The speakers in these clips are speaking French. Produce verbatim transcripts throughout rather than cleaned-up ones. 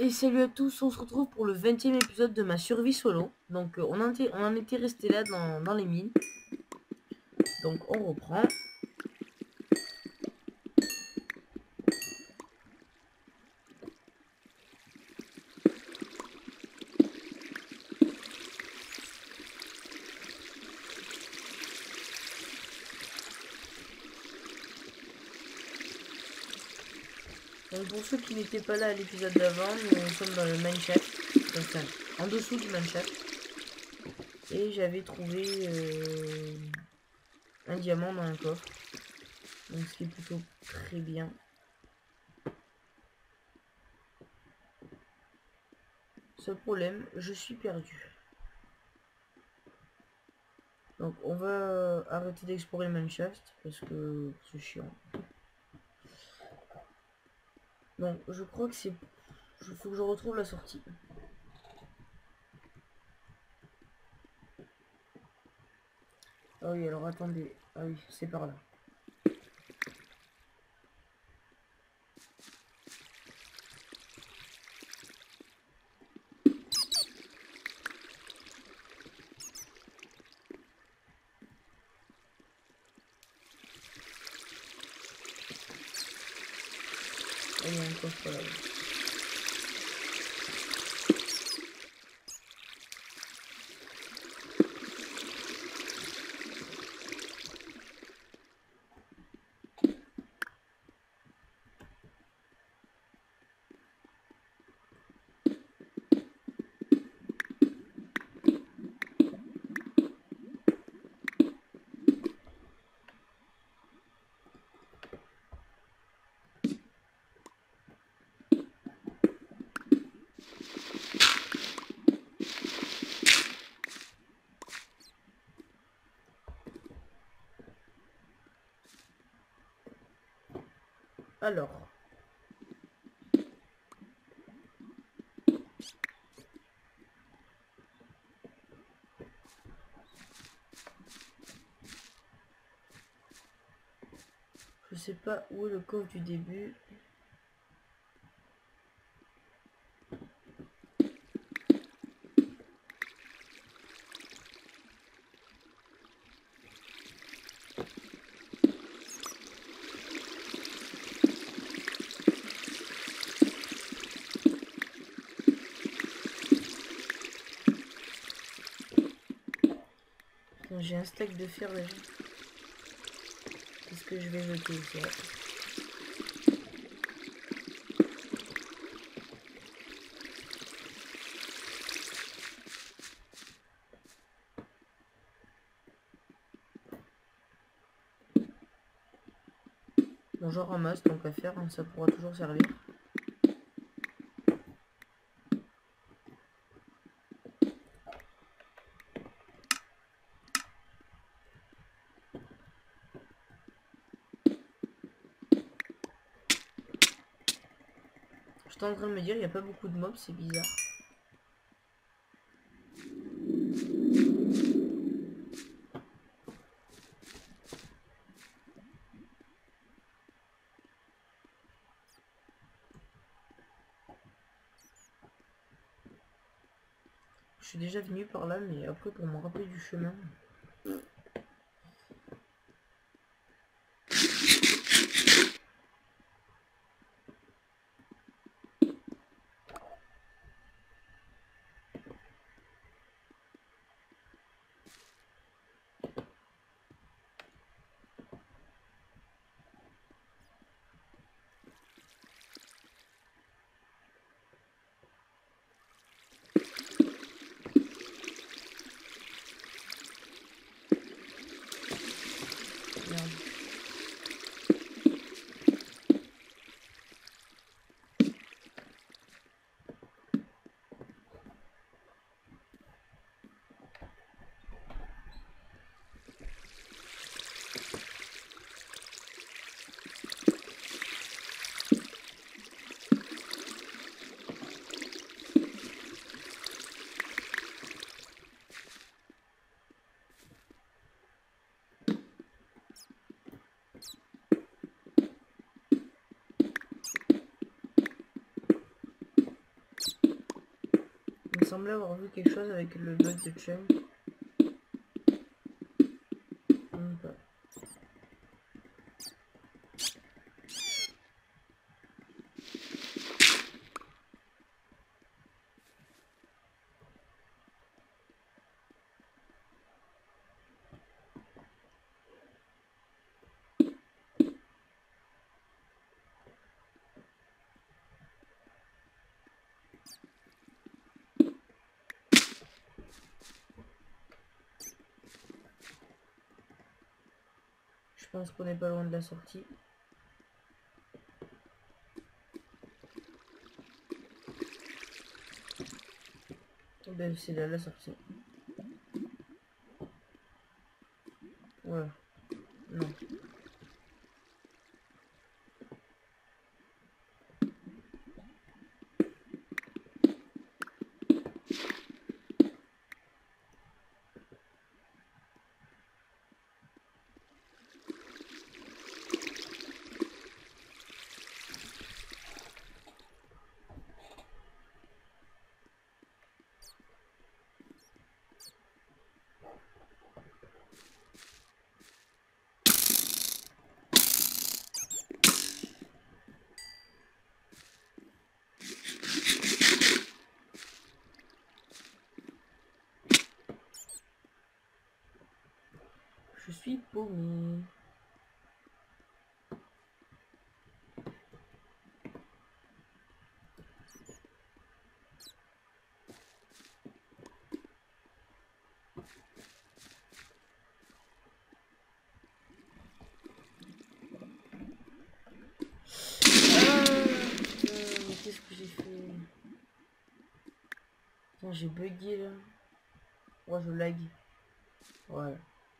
Allez, salut à tous, on se retrouve pour le vingtième épisode de ma survie solo. Donc euh, on, en était, on en était resté là dans, dans les mines. Donc on reprend. Donc pour ceux qui n'étaient pas là à l'épisode d'avant, nous sommes dans le mineshaft, enfin en dessous du mineshaft. Et j'avais trouvé euh, un diamant dans un coffre. Donc ce qui est plutôt très bien. Seul problème, je suis perdu. Donc on va arrêter d'explorer le mineshaft parce que c'est chiant. Donc je crois que c'est... Il faut que je retrouve la sortie. Ah oui, alors attendez. Ah oui, c'est par là. Ah, il y a un coffre là. Alors. Je sais pas où est le coffre du début. J'ai un stack de fer déjà. Qu'est-ce que je vais jeter ici? Bon, j'en ramasse tant qu'à faire, hein, ça pourra toujours servir. J'étais en train de me dire, il n'y a pas beaucoup de mobs, c'est bizarre. Je suis déjà venu par là, mais après pour me rappeler du chemin. semblé avoir vu quelque chose avec le bug de Chunk. Même pas. Je pense qu'on n'est pas loin de la sortie. Ben, c'est là la sortie. Voilà. Non. Je suis paumé. Qu'est-ce que j'ai fait? J'ai bugué là. Ouais, je lag. Ouais.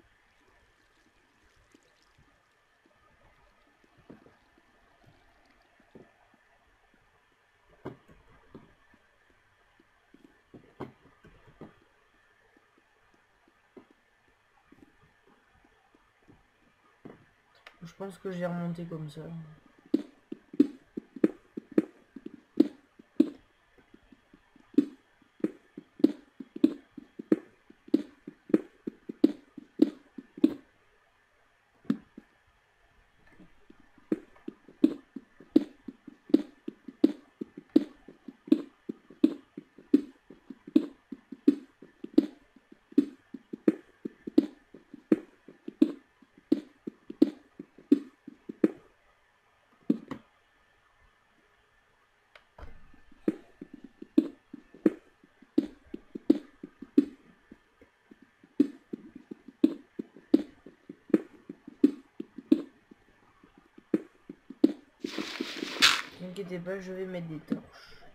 Je pense que j'ai remonté comme ça. N'inquiétez pas, je vais mettre des torches.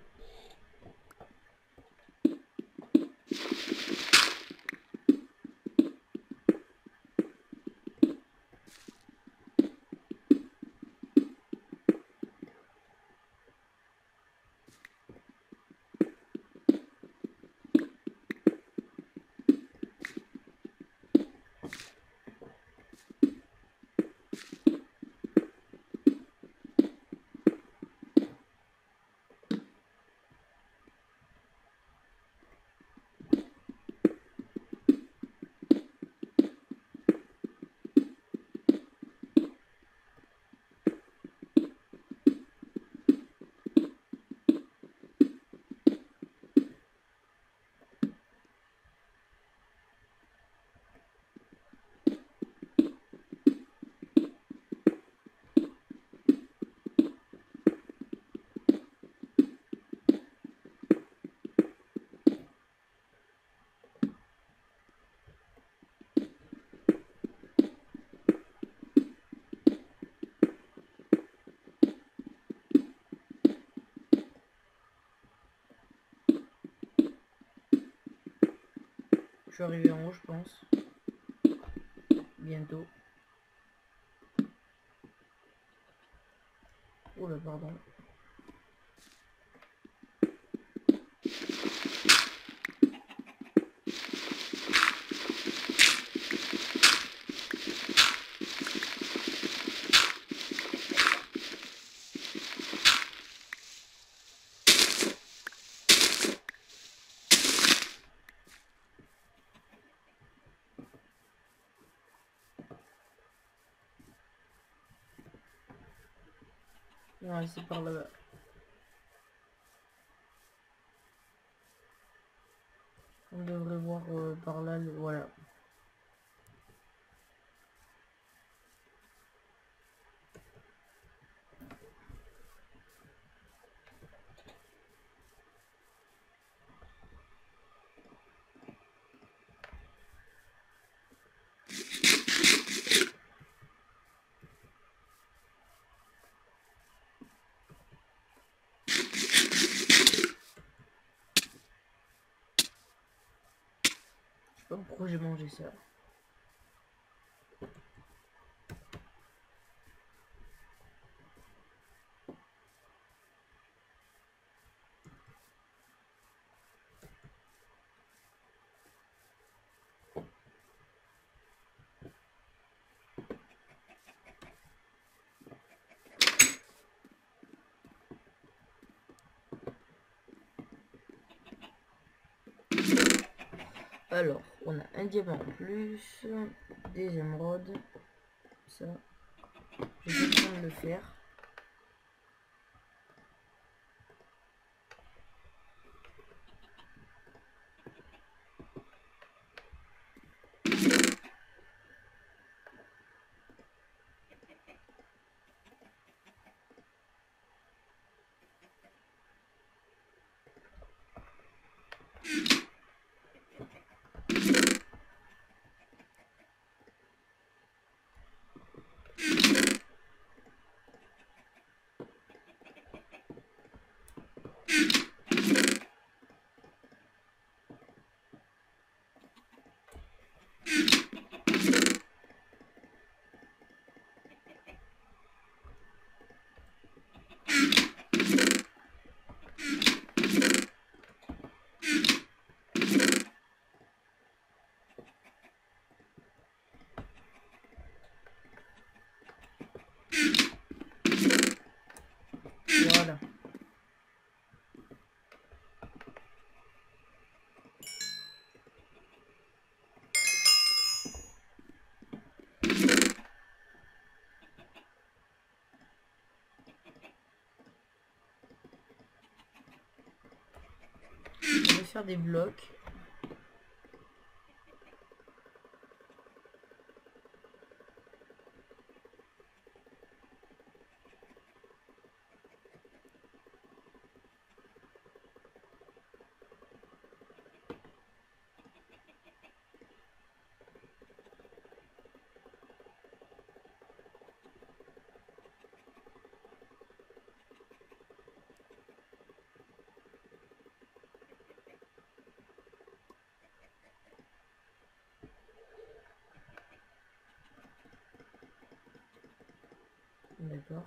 Je suis arrivé en haut, je pense. Bientôt. Oh là, pardon. Ouais, c'est par là-bas. On devrait voir euh, par là, le... voilà. Je sais pas pourquoi j'ai mangé ça. Alors, on a un diamant en plus, des émeraudes, ça, je vais prendre le fer. Voilà. On va faire des blocs. D'accord.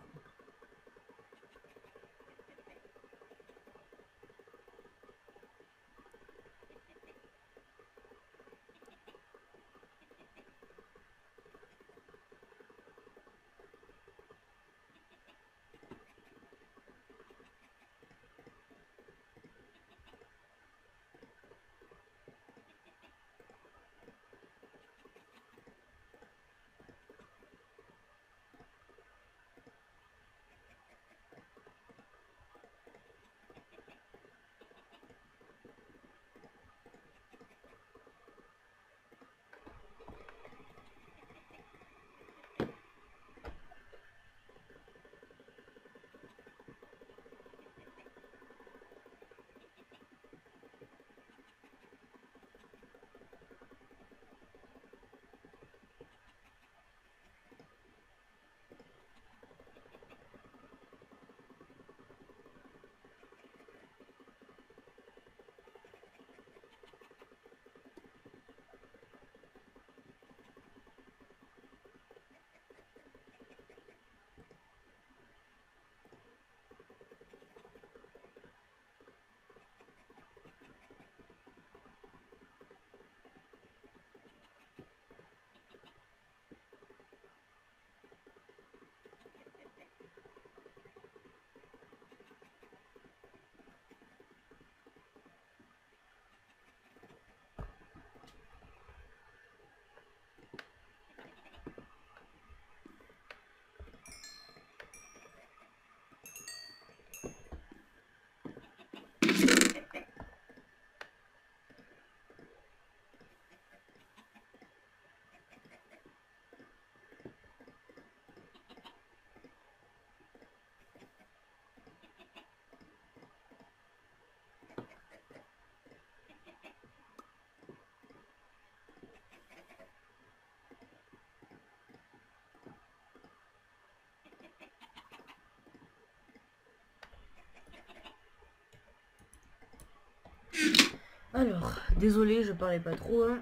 Alors, désolé, je parlais pas trop, hein.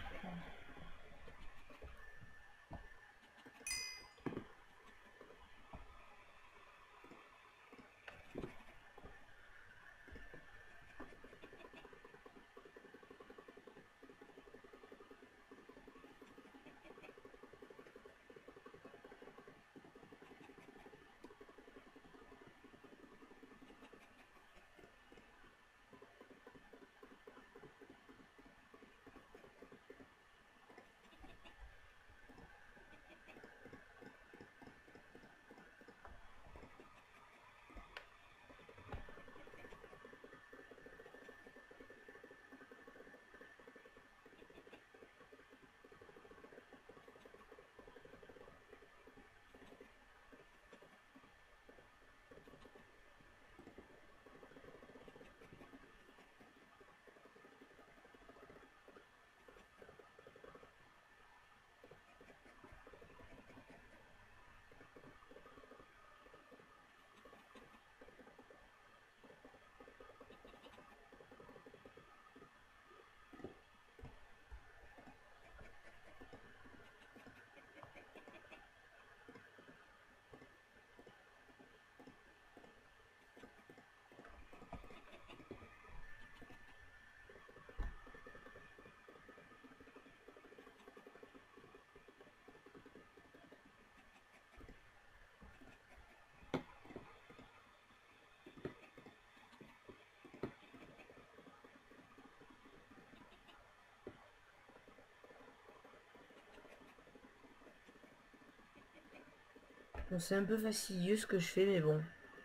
Bon, c'est un peu fastidieux ce que je fais, mais bon.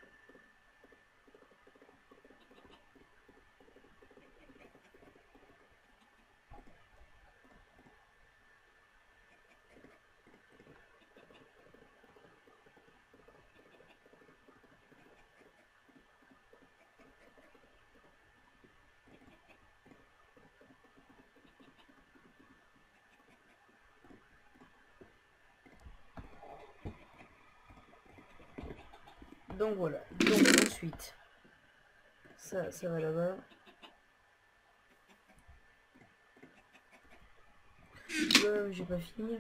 Donc voilà. Donc ensuite, ça, ça va là-bas. Euh, j'ai pas fini.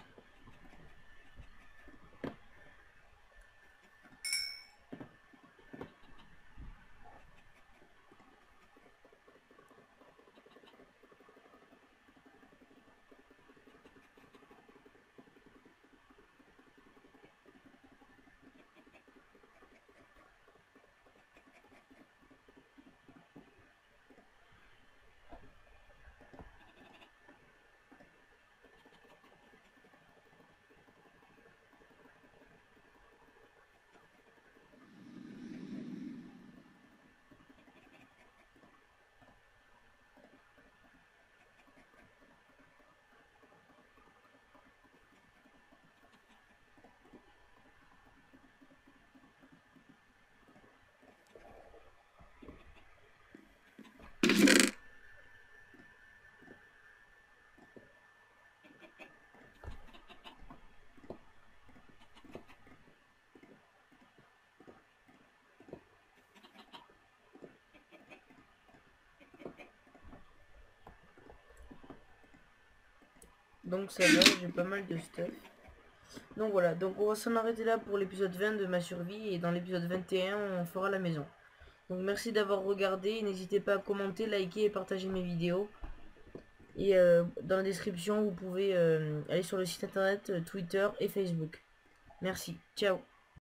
Donc ça va, j'ai pas mal de stuff. Donc voilà, donc on va s'en arrêter là pour l'épisode vingt de ma survie. Et dans l'épisode vingt et un, on fera la maison. Donc merci d'avoir regardé. N'hésitez pas à commenter, liker et partager mes vidéos. Et euh, dans la description, vous pouvez euh, aller sur le site internet, Twitter et Facebook. Merci, ciao.